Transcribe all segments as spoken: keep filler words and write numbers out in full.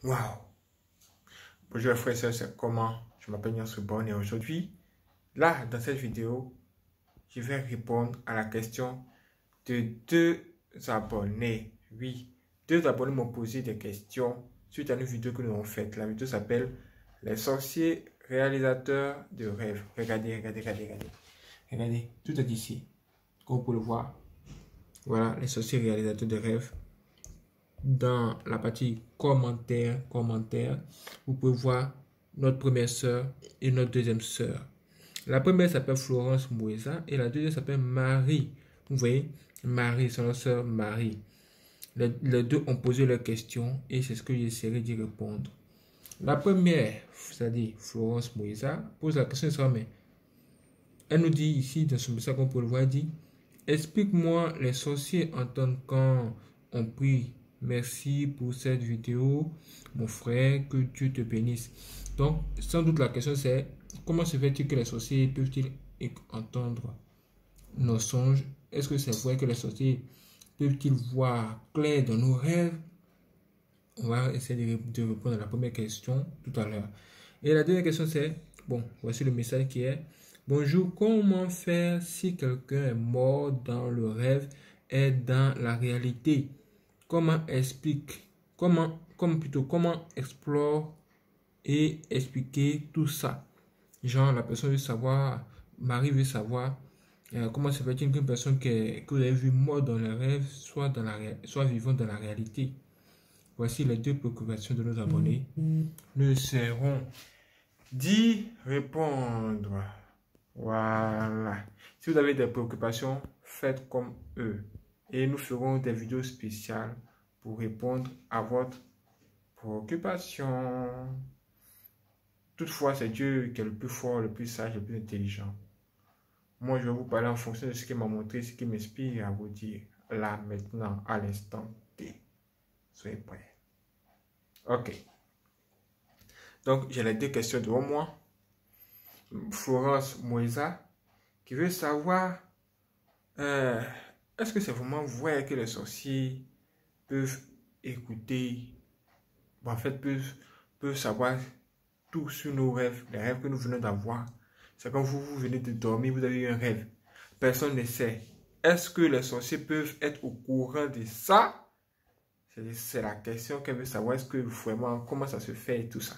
Waouh! Bonjour frères et sœurs, c'est comment? Je m'appelle Niansou Bon et aujourd'hui, là, dans cette vidéo, je vais répondre à la question de deux abonnés. Oui, deux abonnés m'ont posé des questions suite à une vidéo que nous avons faite. La vidéo s'appelle « Les sorciers réalisateurs de rêves ». Regardez, regardez, regardez, regardez. Regardez, tout est ici, comme vous pouvez le voir. Voilà, les sorciers réalisateurs de rêves. Dans la partie commentaires, commentaires, vous pouvez voir notre première sœur et notre deuxième sœur. La première s'appelle Florence Moueza et la deuxième s'appelle Marie. Vous voyez, Marie, c'est notre sœur Marie. Les, les deux ont posé leurs questions et c'est ce que j'essaierai d'y répondre. La première, c'est-à-dire Florence Moueza, pose la question, mais elle nous dit ici, dans ce message qu'on peut le voir, elle dit « Explique-moi les sorciers entendent quand on prie. Merci pour cette vidéo, mon frère, que Dieu te bénisse. » Donc, sans doute la question c'est, comment se fait-il que les sorciers peuvent-ils entendre nos songes? Est-ce que c'est vrai que les sorciers peuvent-ils voir clair dans nos rêves? On va essayer de répondre à la première question tout à l'heure. Et la deuxième question c'est, bon, voici le message qui est, bonjour, comment faire si quelqu'un est mort dans le rêve et dans la réalité? Comment explique, comment, comme plutôt, comment explore et expliquer tout ça? Genre, la personne veut savoir, Marie veut savoir, euh, comment se fait-il qu'une personne que, que vous avez vue mort dans le rêve soit, dans la, soit vivant dans la réalité? Voici les deux préoccupations de nos abonnés. Nous essaierons d'y répondre. Voilà. Si vous avez des préoccupations, faites comme eux. Et nous ferons des vidéos spéciales pour répondre à votre préoccupation. Toutefois, c'est Dieu qui est le plus fort, le plus sage, le plus intelligent. Moi, je vais vous parler en fonction de ce qu'il m'a montré, ce qui m'inspire à vous dire là, maintenant, à l'instant T. Soyez prêts. Ok. Donc, j'ai les deux questions devant moi. Florence Moueza qui veut savoir euh, est-ce que c'est vraiment vrai que les sorciers peuvent écouter, bon, en fait, peuvent, peuvent savoir tout sur nos rêves, les rêves que nous venons d'avoir. C'est quand vous, vous venez de dormir, vous avez eu un rêve. Personne ne sait. Est-ce que les sorciers peuvent être au courant de ça? C'est la question qu'elle veut savoir. Est-ce que vraiment, comment ça se fait et tout ça?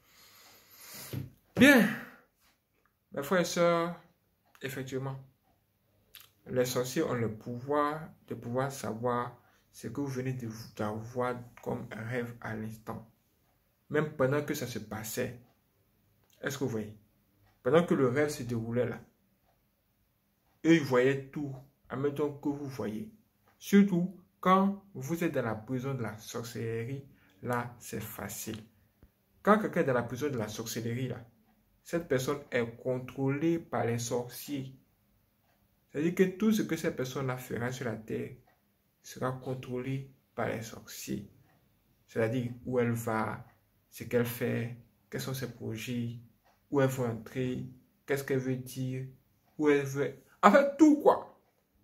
Bien. Mes frères et sœurs, effectivement, les sorciers ont le pouvoir de pouvoir savoir ce que vous venez d'avoir comme rêve à l'instant. Même pendant que ça se passait. Est-ce que vous voyez? Pendant que le rêve se déroulait là, eux, ils voyaient tout en même temps que vous voyez. Surtout quand vous êtes dans la prison de la sorcellerie, là, c'est facile. Quand quelqu'un est dans la prison de la sorcellerie, là, cette personne est contrôlée par les sorciers. C'est-à-dire que tout ce que cette personne-là fera sur la terre sera contrôlé par les sorciers. C'est-à-dire où elle va, ce qu'elle fait, quels sont ses projets, où elle veut entrer, qu'est-ce qu'elle veut dire, où elle veut... En fait, tout quoi.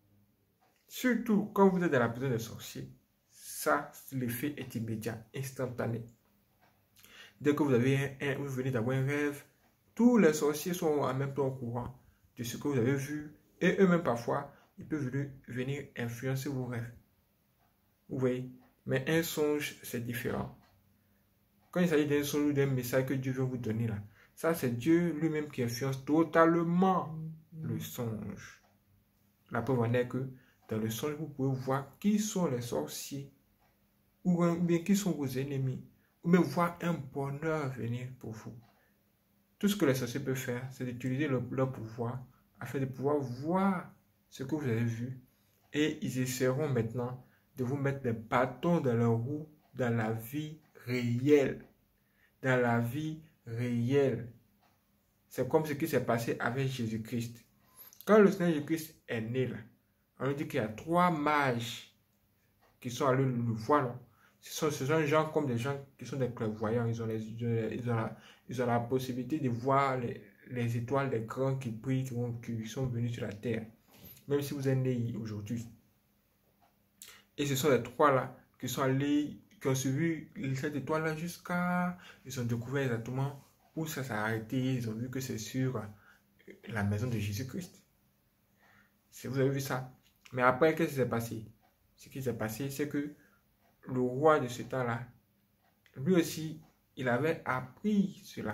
Surtout quand vous êtes dans la prison des sorciers, ça, l'effet est immédiat, instantané. Dès que vous, avez un, vous venez d'avoir un rêve, tous les sorciers sont en même temps au courant de ce que vous avez vu. Et eux-mêmes, parfois, ils peuvent venir, venir influencer vos rêves. Vous voyez? Mais un songe, c'est différent. Quand il s'agit d'un songe ou d'un message que Dieu veut vous donner, là, ça, c'est Dieu lui-même qui influence totalement le songe. La preuve en est que dans le songe, vous pouvez voir qui sont les sorciers, ou bien qui sont vos ennemis, ou même voir un bonheur venir pour vous. Tout ce que les sorciers peuvent faire, c'est d'utiliser leur, leur pouvoir afin de pouvoir voir ce que vous avez vu. Et ils essaieront maintenant de vous mettre des bâtons dans leur roue dans la vie réelle. Dans la vie réelle. C'est comme ce qui s'est passé avec Jésus-Christ. Quand le Seigneur Jésus-Christ est né, là, on nous dit qu'il y a trois mages qui sont allés le voir. Là. Ce sont, ce sont des gens comme des gens qui sont des clairvoyants. Ils ont, les, ils ont, la, ils ont la possibilité de voir les, les étoiles, les grands qui brillent, qui, vont, qui sont venus sur la terre. Même si vous êtes né aujourd'hui. Et ce sont les trois là qui sont allés qui ont suivi cette étoile-là jusqu'à... Ils ont découvert exactement où ça s'est arrêté. Ils ont vu que c'est sur la maison de Jésus-Christ. Si vous avez vu ça. Mais après, qu'est-ce qui s'est passé? Ce qui s'est passé, c'est que le roi de ce temps-là, lui aussi, il avait appris cela.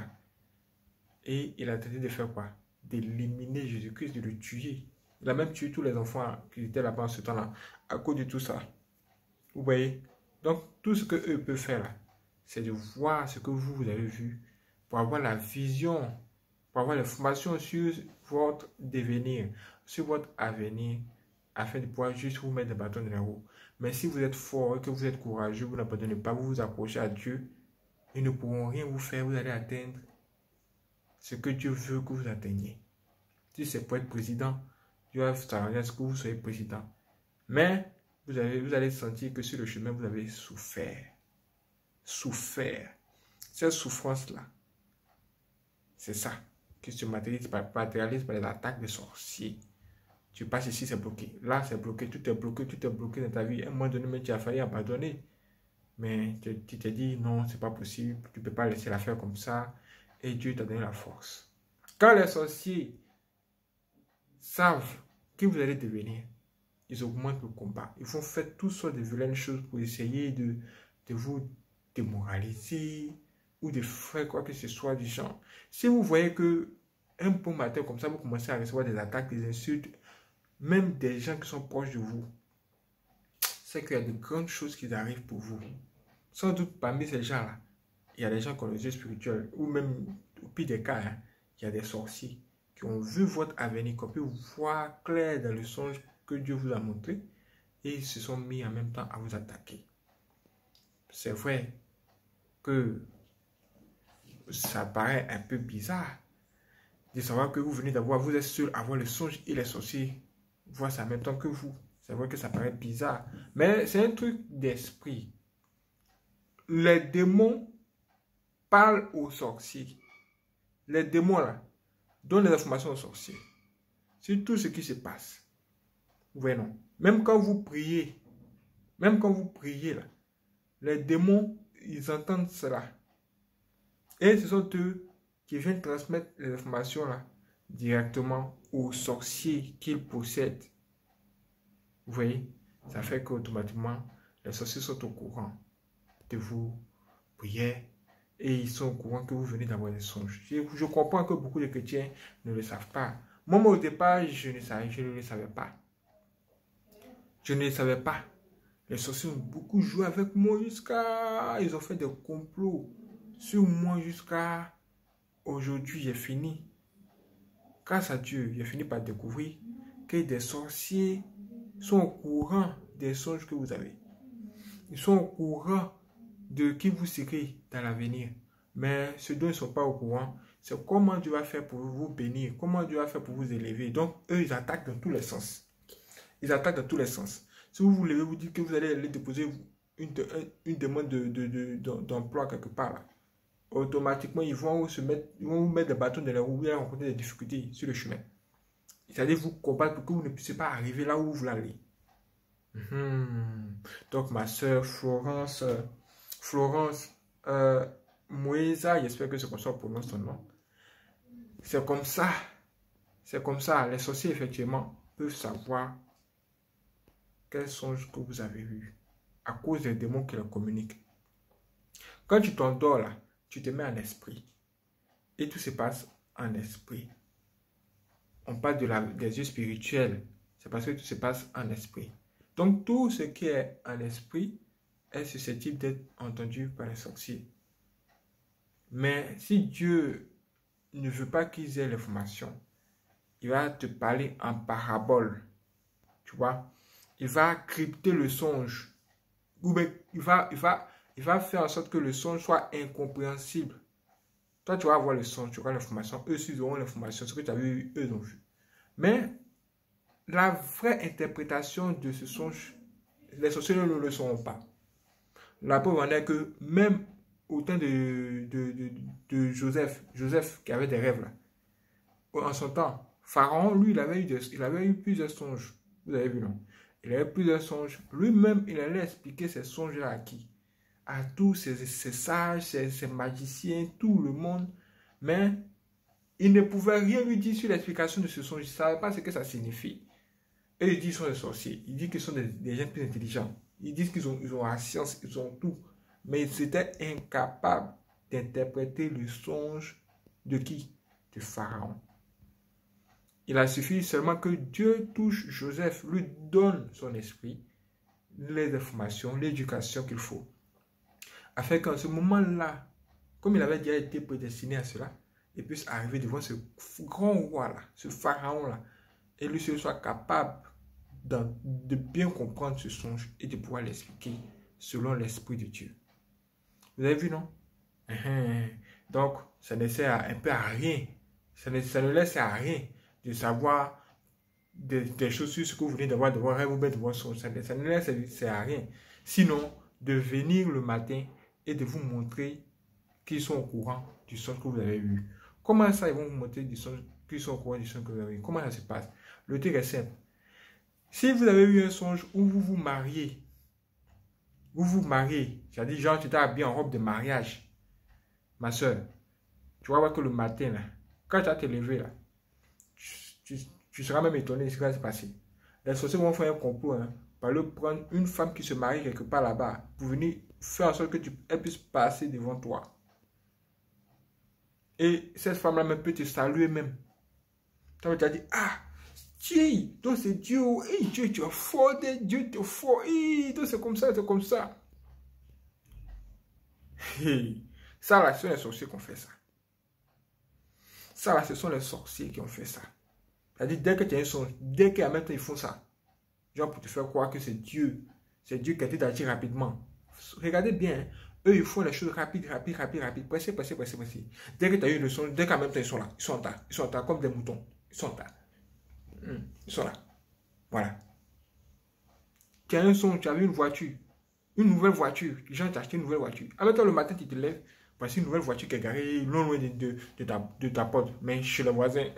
Et il a tenté de faire quoi? D'éliminer Jésus-Christ, de le tuer. Il a même tué tous les enfants qui étaient là-bas en ce temps-là, à cause de tout ça. Vous voyez? Donc, tout ce qu'eux peuvent faire là, c'est de voir ce que vous, vous avez vu, pour avoir la vision, pour avoir l'information sur votre devenir, sur votre avenir, afin de pouvoir juste vous mettre des bâtons dans les roues. Mais si vous êtes fort et que vous êtes courageux, vous n'abandonnez pas, vous vous accrochez à Dieu, ils ne pourront rien vous faire, vous allez atteindre ce que Dieu veut que vous atteigniez. Si c'est pour être président, Dieu va s'arranger à ce que vous soyez président. Mais vous, avez, vous allez sentir que sur le chemin, vous avez souffert. Souffert. Cette souffrance-là, c'est ça qui se matérialise par, matérialise par les attaques des sorciers. Tu passes ici, c'est bloqué. Là, c'est bloqué. Tout est bloqué. Tout est bloqué dans ta vie. À un moment donné, mais tu as failli abandonner. Mais tu t'es dit, non, c'est pas possible. Tu ne peux pas laisser la faire comme ça. Et Dieu t'a donné la force. Quand les sorciers savent qui vous allez devenir, ils augmentent le combat. Ils vont faire toutes sortes de vilaines choses pour essayer de, de vous démoraliser ou de faire quoi que ce soit du genre. Si vous voyez que un bon matin comme ça, vous commencez à recevoir des attaques, des insultes, même des gens qui sont proches de vous, c'est qu'il y a de grandes choses qui arrivent pour vous. Sans doute parmi ces gens-là, il y a des gens qui ont les yeux spirituels, ou même au pire des cas, hein, il y a des sorciers qui ont vu votre avenir, qui ont pu voir clair dans le songe que Dieu vous a montré, et ils se sont mis en même temps à vous attaquer. C'est vrai que ça paraît un peu bizarre de savoir que vous venez d'avoir, vous êtes seul à voir le songe et les sorciers voient ça en même temps que vous. C'est vrai que ça paraît bizarre, mais c'est un truc d'esprit. Les démons parlent aux sorciers. Les démons là donnent les informations aux sorciers sur tout ce qui se passe. Vous voyez, non? Même quand vous priez, même quand vous priez là, les démons, ils entendent cela. Et ce sont eux qui viennent transmettre les informations là directement aux sorciers qu'ils possèdent. Vous voyez? Ça fait qu'automatiquement, les sorciers sont au courant de vos prières et ils sont au courant que vous venez d'avoir des songes. Je, je comprends que beaucoup de chrétiens ne le savent pas. Moi, au départ, je ne, savais, je ne le savais pas. Je ne le savais pas. Les sorciers ont beaucoup joué avec moi jusqu'à... Ils ont fait des complots sur moi jusqu'à aujourd'hui. J'ai fini. Grâce à Dieu, j'ai fini par découvrir que des sorciers sont au courant des songes que vous avez. Ils sont au courant de qui vous serez dans l'avenir. Mais ce dont ils ne sont pas au courant, c'est comment Dieu va faire pour vous bénir, comment Dieu va faire pour vous élever. Donc, eux, ils attaquent dans tous les sens. Ils attaquent dans tous les sens. Si vous voulez vous dire que vous allez aller déposer une, de, une demande de, de, de, de, d'emploi quelque part, là, automatiquement, ils vont, se mettre, ils vont vous mettre des bâtons dans les roues, vous allez rencontrer des difficultés sur le chemin. C'est-à-dire vous combattre pour que vous ne puissiez pas arriver là où vous voulez aller. Mmh. Donc, ma soeur Florence, euh, Florence euh, Moïsa, j'espère que c'est comme ça qu'on prononce son nom. C'est comme ça. C'est comme ça. Les sorciers, effectivement, peuvent savoir quels songes que vous avez vus à cause des démons qui les communiquent. Quand tu t'endors là, tu te mets en esprit. Et tout se passe en esprit. On parle de la, des yeux spirituels. C'est parce que tout se passe en esprit. Donc, tout ce qui est en esprit est susceptible d'être entendu par les sorciers. Mais si Dieu ne veut pas qu'ils aient l'information, il va te parler en parabole. Tu vois? Il va crypter le songe. Ou bien, il va, il va, il va faire en sorte que le songe soit incompréhensible. Toi, tu vas avoir le songe, tu auras l'information. Eux, ils auront l'information. Ce que tu as vu, eux ont vu. Mais la vraie interprétation de ce songe, les sorciers ne le sauront pas. La preuve en est que même au temps de, de, de, de Joseph, Joseph qui avait des rêves là, en son temps, Pharaon, lui, il avait eu, des, il avait eu plusieurs songes. Vous avez vu, non? Il avait plusieurs songes. Lui-même, il allait expliquer ces songes-là à qui? à tous ces, ces sages, ces, ces magiciens, tout le monde, mais ils ne pouvaient rien lui dire sur l'explication de ce songe. Ils ne savaient pas ce que ça signifie. Et ils disent qu'ils sont des sorciers. Ils disent qu'ils sont des, des gens plus intelligents. Ils disent qu'ils ont, ils ont la science, ils ont tout. Mais ils étaient incapables d'interpréter le songe de qui? De Pharaon. Il a suffi seulement que Dieu touche Joseph, lui donne son esprit, les informations, l'éducation qu'il faut. Afin qu'en ce moment-là, comme il avait déjà été prédestiné à cela, il puisse arriver devant ce grand roi-là, ce pharaon-là, et lui soit capable de, de bien comprendre ce songe et de pouvoir l'expliquer selon l'esprit de Dieu. Vous avez vu, non? Donc, ça ne sert un peu à rien. Ça ne, ça ne laisse à rien de savoir des, des choses sur ce que vous venez d'avoir de voir rêve ou bien de voir songe. Ça, ça ne laisse à rien. Sinon, de venir le matin et de vous montrer qu'ils sont au courant du songe que vous avez eu. Comment ça, ils vont vous montrer du songe, qu'ils sont au courant du songe que vous avez eu? Comment ça se passe? Le truc est simple. Si vous avez eu un songe où vous vous mariez, vous vous mariez, c'est-à-dire genre tu t'es habillé en robe de mariage, ma soeur, tu vas voir que le matin, là, quand tu vas te lever, là, tu, tu, tu seras même étonné de ce qui va se passer. Les sorciers vont faire un complot, hein, par le prendre une femme qui se marie quelque part là-bas, pour venir faire en sorte que tu, elle puisse passer devant toi. Et cette femme-là même peut te saluer même. Tu vas te dire, ah, Dieu, donc c'est Dieu, hey, Dieu, tu es fort, Dieu, tu es fort, hey, donc c'est comme ça, c'est comme ça. Hey. Ça là, ce sont les sorciers qui ont fait ça. Ça là, ce sont les sorciers qui ont fait ça. C'est-à-dire, dès que tu as un songe, dès qu'à maintenant ils font ça, genre pour te faire croire que c'est Dieu, c'est Dieu qui a été d'agir rapidement. Regardez bien, hein. Eux, ils font les choses rapides, rapides, rapides, rapides, pressés, pressés, pressés, pressés. Dès que tu as eu le songe, dès qu'à même temps ils sont là, ils sont en tas, ils sont en tas comme des moutons, ils sont en tas. Mmh. Ils sont là. Voilà. Tu as un son, tu as vu une voiture, une nouvelle voiture, les gens t'ont acheté une nouvelle voiture. Avec toi le matin, tu te lèves, voici une nouvelle voiture qui est garée loin, loin de, de, de, ta, de ta porte, mais chez le voisin.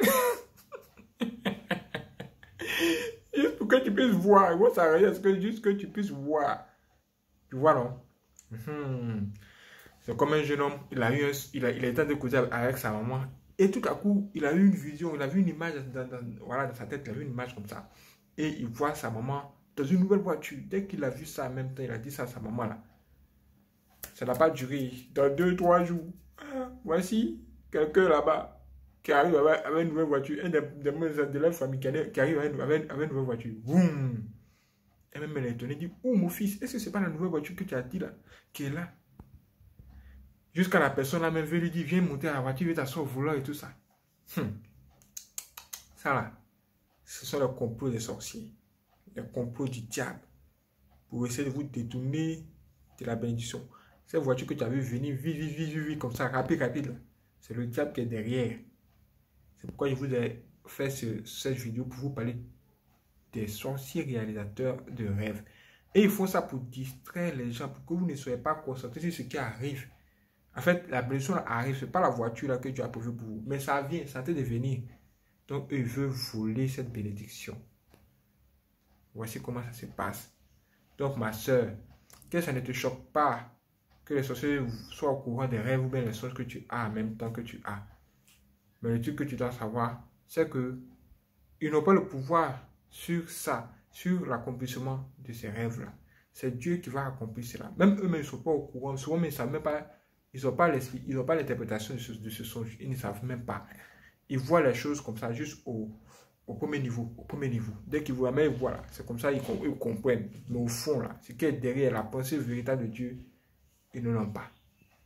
Juste pour que tu puisses voir. Moi, ça rien, c'est juste que tu puisses voir. Tu vois, non? Mmh. C'est comme un jeune homme, il a eu un, il a, il a été de causer avec sa maman. Et tout à coup, il a eu une vision, il a vu une image dans, dans, voilà, dans sa tête, il a vu une image comme ça. Et il voit sa maman dans une nouvelle voiture. Dès qu'il a vu ça en même temps, il a dit ça à sa maman là. Ça n'a pas duré. Dans deux, trois jours, voici quelqu'un là-bas qui arrive avec, avec une nouvelle voiture. Un des, des membres de la famille qui arrive avec, avec, avec une nouvelle voiture. Boum! Et même elle est étonnée, dit, oh mon fils, est-ce que c'est pas la nouvelle voiture que tu as dit là, qui est là? Jusqu'à la personne là même veut lui dire, viens monter à la voiture, viens t'asseoir au volant et tout ça. Hum. Ça là, ce sont les complots des sorciers, les complots du diable, pour essayer de vous détourner de la bénédiction. Cette voiture que tu as vu venir, vite, vite, vite, vite, vite, comme ça, rapide, rapide, c'est le diable qui est derrière. C'est pourquoi je vous ai fait ce, cette vidéo pour vous parler des sorciers réalisateurs de rêves. Et ils font ça pour distraire les gens, pour que vous ne soyez pas concentrés sur ce qui arrive. En fait, la bénédiction arrive, ce n'est pas la voiture là que tu as prévu pour vous, mais ça vient, ça te de venir. Donc, eux, ils veulent voler cette bénédiction. Voici comment ça se passe. Donc, ma soeur, que ça ne te choque pas que les sorciers soient au courant des rêves ou bien les choses que tu as en même temps que tu as. Mais le truc que tu dois savoir, c'est que ils n'ont pas le pouvoir sur ça, sur l'accomplissement de ces rêves-là. C'est Dieu qui va accomplir cela. Même eux-mêmes ne sont pas au courant. Souvent, ils ne savent même pas. Ils n'ont pas l'esprit, ils n'ont pas l'interprétation de ce, de ce songe. Ils ne savent même pas. Ils voient les choses comme ça, juste au, au premier niveau. Au premier niveau. Dès qu'ils voient, mais ils voient là. C'est comme ça, ils, ils comprennent. Mais au fond, là, ce qui est derrière la pensée véritable de Dieu, ils ne l'ont pas.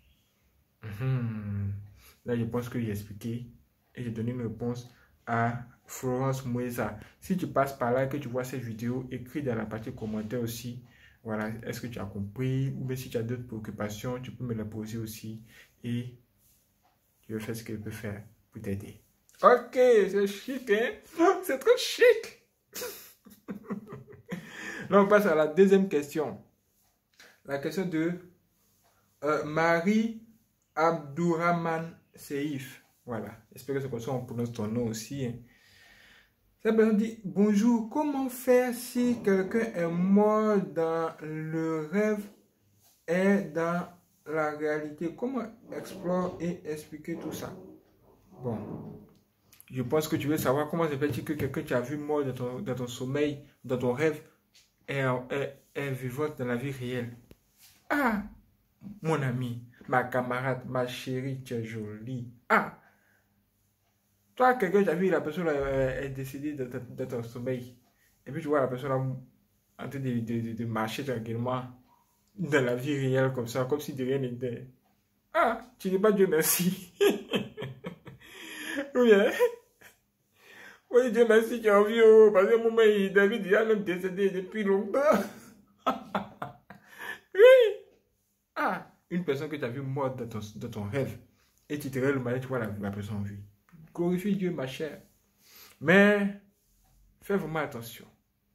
Mmh. Là, je pense que j'ai expliqué et j'ai donné une réponse à Florence Moïsa. Si tu passes par là et que tu vois cette vidéo, écris dans la partie commentaire aussi. Voilà, est-ce que tu as compris? Ou bien si tu as d'autres préoccupations, tu peux me les poser aussi. Et je vais faire ce que je peux faire pour t'aider. Ok, c'est chic, hein? C'est trop chic! Là, on passe à la deuxième question. La question de euh, Marie Abdourahman Seif. Voilà, j'espère que c'est comme ça on prononce ton nom aussi. Hein. Cette personne dit, bonjour, comment faire si quelqu'un est mort dans le rêve est dans la réalité. Comment explorer et expliquer tout ça? Bon, je pense que tu veux savoir comment ça fait-il que quelqu'un que tu as vu mort dans ton, dans ton sommeil, dans ton rêve, est, est, est vivant dans la vie réelle. Ah, mon ami, ma camarade, ma chérie, tu es jolie. Ah, toi, quelqu'un, tu as vu, la personne est décédée dans, dans, dans ton sommeil. Et puis tu vois la personne en train de, de, de, de marcher tranquillement dans la vie réelle comme ça, comme si de rien n'était. Ah, tu dis pas Dieu merci. Oui, hein? Oui, Dieu merci, tu as envie, oh, parce que moment, David est même décédé depuis longtemps. Oui. Ah, une personne que tu as vu morte dans ton, dans ton rêve, et tu te réveilles le matin, tu vois la, la personne en vie. Glorifie Dieu, ma chère. Mais, fais vraiment attention.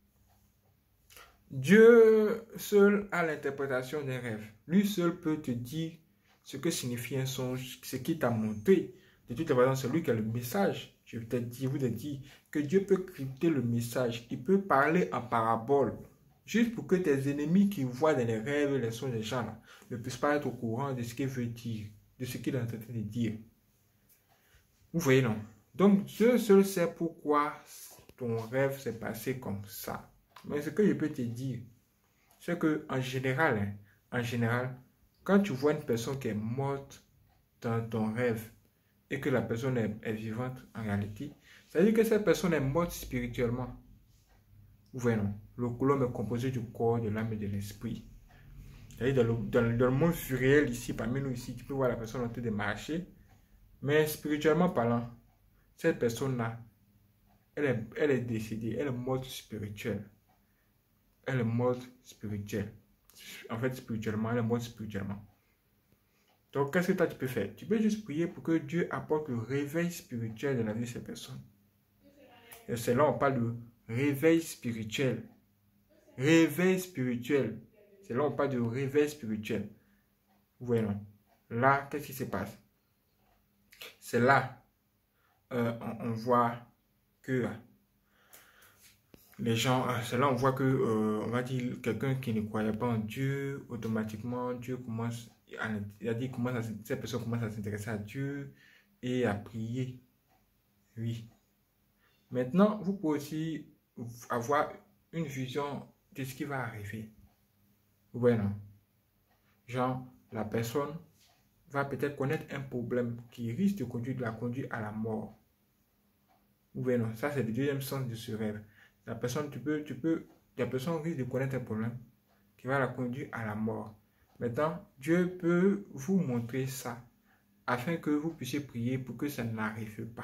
Dieu seul a l'interprétation des rêves. Lui seul peut te dire ce que signifie un songe, ce qu'il t'a montré. De toute façon, c'est lui qui a le message. Je vous ai dit que Dieu peut crypter le message. Il peut parler en parabole. Juste pour que tes ennemis qui voient dans les rêves les songes des gens là, ne puissent pas être au courant de ce qu'il veut dire, de ce qu'il est en train de dire. Vous voyez, non? Donc, Dieu seul sait pourquoi ton rêve s'est passé comme ça. Mais ce que je peux te dire, c'est que en général, hein, en général, quand tu vois une personne qui est morte dans ton rêve et que la personne est, est vivante en réalité, ça veut dire que cette personne est morte spirituellement. Vous voyez, non? Le l'homme est composé du corps, de l'âme et de l'esprit. C'est-à-dire dans le, dans, dans le monde réel ici, parmi nous ici, tu peux voir la personne en train de marcher, mais spirituellement parlant, cette personne-là, elle est, elle est décédée, elle est morte spirituelle. Elle est morte spirituelle. En fait, spirituellement, elle est morte spirituellement. Donc, qu'est-ce que toi, tu peux faire? Tu peux juste prier pour que Dieu apporte le réveil spirituel de la vie de ces personnes. Et c'est là on parle de réveil spirituel. Réveil spirituel. C'est là on parle de réveil spirituel. Vous voyez, non? Là, qu'est-ce qui se passe? C'est là, euh, on, on voit que les gens, c'est là on voit que, euh, on va dire, quelqu'un qui ne croyait pas en Dieu, automatiquement, Dieu commence, il a dit, commence à, cette personne commence à s'intéresser à Dieu et à prier. Oui. Maintenant, vous pouvez aussi avoir une vision de ce qui va arriver. Vous voyez, non? Genre, la personne va peut-être connaître un problème qui risque de conduire, de la conduire à la mort. Vous voyez, non? Ça, c'est le deuxième sens de ce rêve. La personne, tu peux, tu peux, la personne risque de connaître un problème qui va la conduire à la mort. Maintenant, Dieu peut vous montrer ça afin que vous puissiez prier pour que ça n'arrive pas.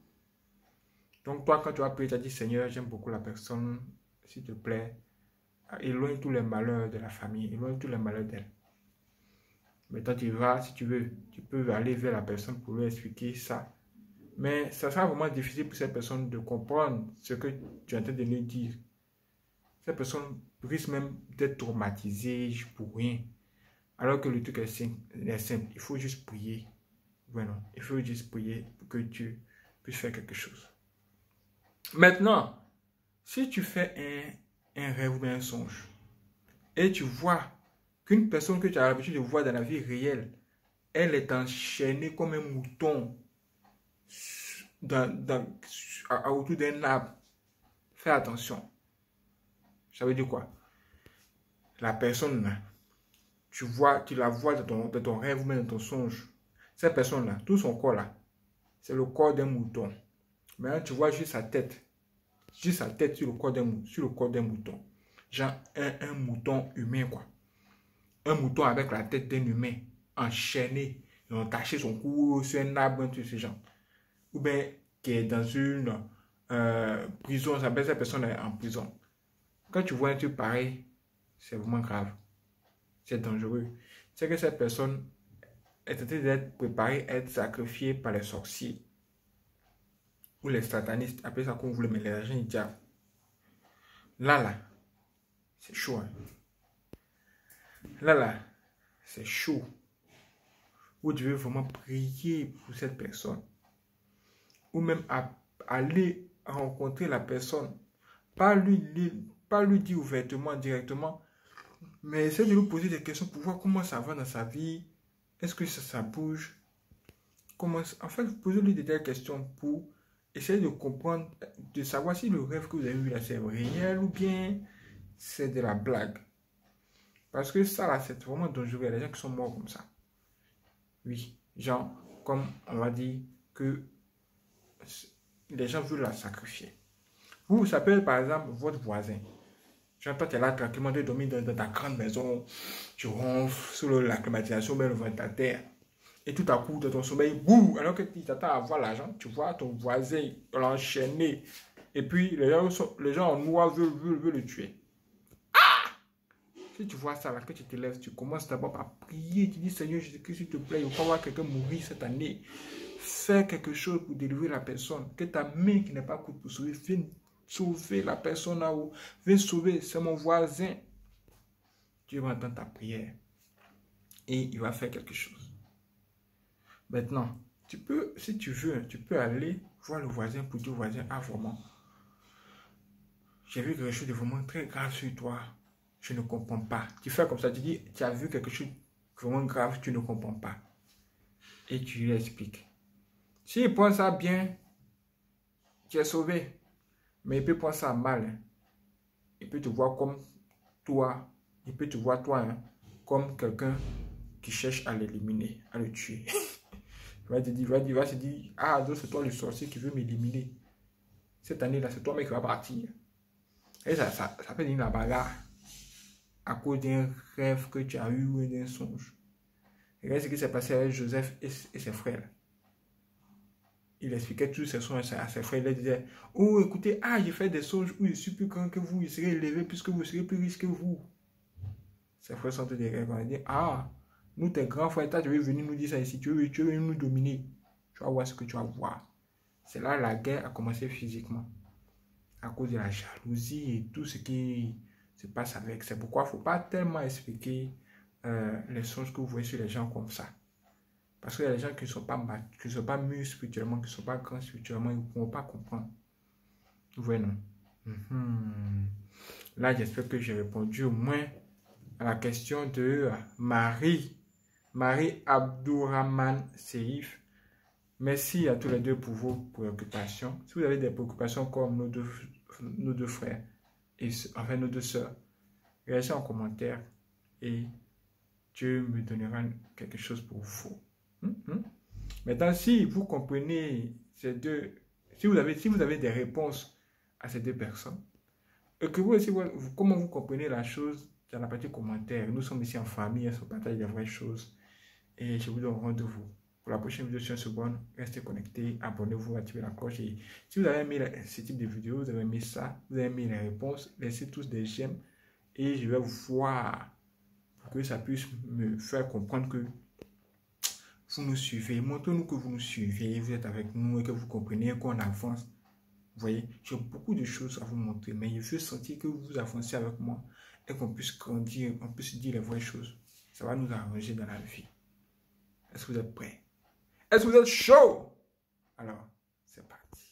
Donc, toi, quand tu vas prier, tu as dit, Seigneur, j'aime beaucoup la personne, s'il te plaît, éloigne tous les malheurs de la famille, éloigne tous les malheurs d'elle. Maintenant, tu vas, si tu veux, tu peux aller vers la personne pour lui expliquer ça. Mais ça sera vraiment difficile pour cette personne de comprendre ce que tu es en train de lui dire. Cette personne risque même d'être traumatisée pour rien. Alors que le truc est simple, est simple. Il faut juste prier. Bueno, il faut juste prier pour que Dieu puisse faire quelque chose. Maintenant, si tu fais un, un rêve ou un songe et tu vois qu'une personne que tu as l'habitude de voir dans la vie réelle, elle est enchaînée comme un mouton dans, dans, à, autour d'un arbre, fais attention. Ça veut dire quoi? La personne là, tu vois, tu la vois dans ton, dans ton rêve ou même dans ton songe. Cette personne là, tout son corps là, c'est le corps d'un mouton. Maintenant, tu vois juste sa tête. Juste sa tête sur le corps d'un, sur le corps d'un mouton. Genre un, un mouton humain quoi. Un mouton avec la tête d'un humain, enchaîné, ils ont taché son cou sur un arbre, tout ce genre. Ou bien qui est dans une euh, prison, ça s'appelle cette personne est en prison. Quand tu vois un truc pareil, c'est vraiment grave. C'est dangereux. C'est que cette personne est en train d'être préparée à être sacrifiée par les sorciers. Ou les satanistes, appelez ça comme vous voulez, mais les agents du diable. Là, là, c'est chaud. Hein? Là, là, c'est chaud. Vous devez vraiment prier pour cette personne. Ou même à, aller rencontrer la personne. Pas lui, lui, pas lui dire ouvertement, directement. Mais essayez de nous poser des questions pour voir comment ça va dans sa vie. Est-ce que ça, ça bouge? Comment, en fait, posez-lui des telles questions pour essayer de comprendre, de savoir si le rêve que vous avez eu là, c'est réel ou bien c'est de la blague. Parce que ça, là, c'est vraiment dangereux. Il y a des gens qui sont morts comme ça. Oui, genre, comme on va dire que les gens veulent la sacrifier. Vous, ça peut être par exemple votre voisin. Genre, toi, tu es là tranquillement, tu dormir dans, dans ta grande maison, tu ronfles sous la climatisation, mais le ventilateur. Et tout à coup, dans ton sommeil, bouh, alors que tu t'attends à voir l'argent, tu vois ton voisin l'enchaîner. Et puis, les gens, sont, les gens en noir veulent, veulent, veulent le tuer. Ah! Si tu vois ça, là, que tu te lèves, tu commences d'abord par prier. Tu dis, Seigneur Jésus-Christ, s'il te plaît, il ne faut pas voir quelqu'un mourir cette année. Fais quelque chose pour délivrer la personne. Que ta main qui n'est pas courte pour sauver, vienne sauver la personne là-haut. Viens sauver, c'est mon voisin. Dieu va entendre ta prière. Et il va faire quelque chose. Maintenant, tu peux, si tu veux, tu peux aller voir le voisin pour dire au voisin, ah vraiment, j'ai vu quelque chose de vraiment très grave sur toi. Je ne comprends pas. Tu fais comme ça, tu dis, tu as vu quelque chose de vraiment grave, tu ne comprends pas. Et tu lui expliques. S'il prend ça bien, tu es sauvé. Mais il peut prendre ça mal. Il peut te voir comme toi. Il peut te voir toi hein, comme quelqu'un qui cherche à l'éliminer, à le tuer. Il va te dire, il va, il va se dire, ah, c'est toi le sorcier qui veut m'éliminer. Cette année-là, c'est toi mec qui va partir. Et ça, ça, ça peut devenir la bagarre à cause d'un rêve que tu as eu ou d'un songe. Regarde ce qui s'est passé avec Joseph et, et ses frères. Il expliquait tous ses songes à ses frères. Il disait, oh écoutez, ah j'ai fait des songes où je suis plus grand que vous, je serai élevé puisque vous serez plus riche que vous. Ses frères sont tous des rêves. Il dit, ah, nous tes grands frères, tu veux venir nous dire ça ici, tu veux, tu veux venir nous dominer. Tu vas voir ce que tu vas voir. C'est là la guerre a commencé physiquement. À cause de la jalousie et tout ce qui se passe avec. C'est pourquoi il ne faut pas tellement expliquer euh, les songes que vous voyez sur les gens comme ça. Parce qu'il y a des gens qui ne sont pas qui ne sont pas mûrs spirituellement, qui ne sont pas grands spirituellement, ils ne pourront pas comprendre. Vous voyez, non? Mm-hmm. Là, j'espère que j'ai répondu au moins à la question de Marie. Marie Abdourahman Seif. Merci à tous les deux pour vos préoccupations. Si vous avez des préoccupations comme nos deux, nos deux frères, et enfin nos deux sœurs, réagissez en commentaire et Dieu me donnera quelque chose pour vous. Hum, hum. Maintenant, si vous comprenez ces deux, si vous avez, si vous avez des réponses à ces deux personnes, et que vous aussi, vous, comment vous comprenez la chose dans la partie commentaire. Nous sommes ici en famille, on se partage des vraies choses. Et je vous donne rendez-vous pour la prochaine vidéo sur une seconde. Restez connectés, abonnez-vous, activez la cloche. Et si vous avez aimé ce type de vidéo, vous avez aimé ça, vous avez aimé les réponses, laissez tous des j'aime et je vais vous voir pour que ça puisse me faire comprendre que vous nous suivez. Montrez-nous que vous nous suivez, vous êtes avec nous et que vous comprenez qu'on avance. Vous voyez, j'ai beaucoup de choses à vous montrer, mais je veux sentir que vous avancez avec moi et qu'on puisse grandir, qu'on puisse dire les vraies choses. Ça va nous arranger dans la vie. Est-ce que vous êtes prêts? Est-ce que vous êtes chaud? Alors, c'est parti.